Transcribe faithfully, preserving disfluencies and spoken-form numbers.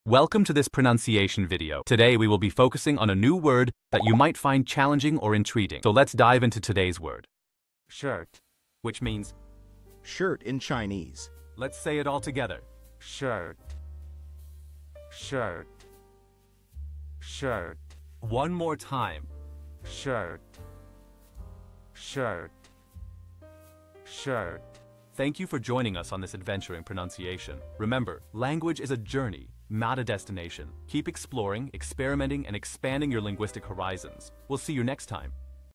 Welcome to this pronunciation video. Today we will be focusing on a new word that you might find challenging or intriguing. So let's dive into today's word. Shirt, which means Shirt in Chinese. let's say it all together. Shirt, shirt, shirt, One more time. shirt, shirt, shirt. Thank you for joining us on this adventure in pronunciation. Remember, language is a journey, not a destination. Keep exploring, experimenting, and expanding your linguistic horizons. We'll see you next time.